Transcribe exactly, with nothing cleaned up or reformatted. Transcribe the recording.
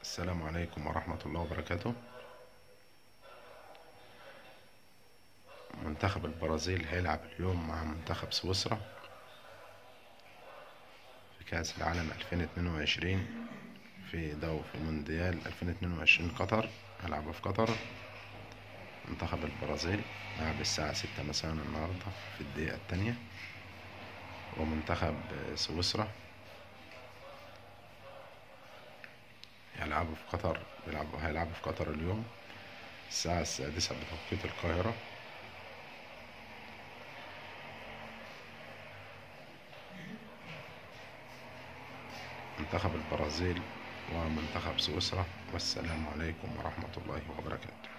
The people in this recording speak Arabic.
السلام عليكم ورحمة الله وبركاته. منتخب البرازيل هيلعب اليوم مع منتخب سويسرا في كأس العالم ألفين واتنين وعشرين، في دو في مونديال ألفين واتنين وعشرين قطر. هيلعبوا في قطر. منتخب البرازيل لعب الساعة ستة مساء النهاردة في الدقيقة التانية، ومنتخب سويسرا هيلعبوا في قطر بيلعبوا هيلعبوا في قطر اليوم الساعة السادسة بتوقيت القاهرة. منتخب البرازيل ومنتخب سويسرا. والسلام عليكم ورحمة الله وبركاته.